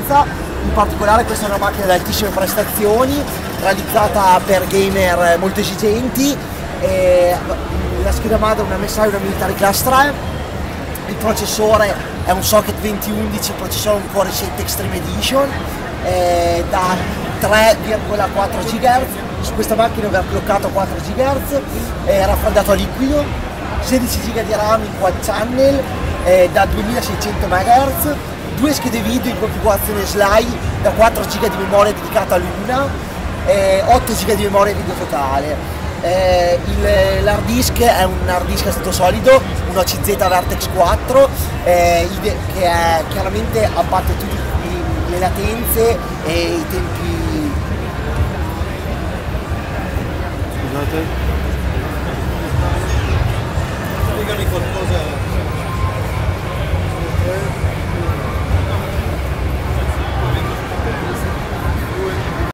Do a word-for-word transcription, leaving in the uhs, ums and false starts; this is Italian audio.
potenza. In particolare questa è una macchina ad altissime prestazioni, realizzata per gamer molto esigenti. E la scheda madre è una M S I, una Military Class tre, il processore è un socket venti undici, il processore è un Core i sette Extreme Edition, eh, da tre virgola quattro gigahertz, su questa macchina overclockato a quattro gigahertz, eh, raffreddato a liquido, sedici giga di RAM in quad channel, eh, da duemilaseicento megahertz, due schede video in configurazione slide, da quattro giga di memoria dedicata all'una, eh, otto giga di memoria video totale. Eh, l'hard disk è un hard disk a stato solido, un O C Z Vertex quattro, eh, che è, chiaramente abbatte tutte le latenze e i tempi. Scusate. Spiegami qualcosa.